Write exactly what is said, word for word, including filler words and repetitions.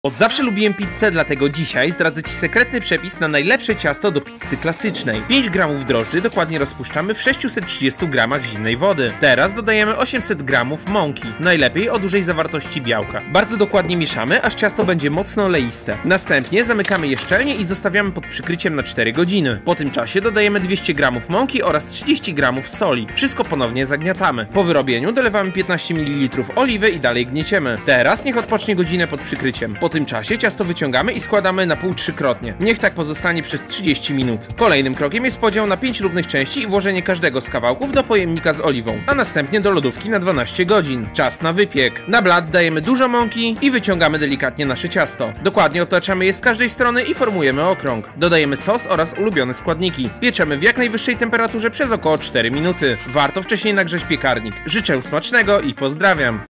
Od zawsze lubiłem pizzę, dlatego dzisiaj zdradzę Ci sekretny przepis na najlepsze ciasto do pizzy klasycznej. pięć gramów drożdży dokładnie rozpuszczamy w sześciuset trzydziestu gramach zimnej wody. Teraz dodajemy osiemset gramów mąki, najlepiej o dużej zawartości białka. Bardzo dokładnie mieszamy, aż ciasto będzie mocno oleiste. Następnie zamykamy je szczelnie i zostawiamy pod przykryciem na cztery godziny. Po tym czasie dodajemy dwieście gramów mąki oraz trzydzieści gramów soli. Wszystko ponownie zagniatamy. Po wyrobieniu dolewamy piętnaście mililitrów oliwy i dalej gnieciemy. Teraz niech odpocznie godzinę pod przykryciem. Po tym czasie ciasto wyciągamy i składamy na pół trzykrotnie. Niech tak pozostanie przez trzydzieści minut. Kolejnym krokiem jest podział na pięć równych części i włożenie każdego z kawałków do pojemnika z oliwą, a następnie do lodówki na dwanaście godzin. Czas na wypiek. Na blat dajemy dużo mąki i wyciągamy delikatnie nasze ciasto. Dokładnie otaczamy je z każdej strony i formujemy okrąg. Dodajemy sos oraz ulubione składniki. Pieczemy w jak najwyższej temperaturze przez około cztery minuty. Warto wcześniej nagrzać piekarnik. Życzę smacznego i pozdrawiam.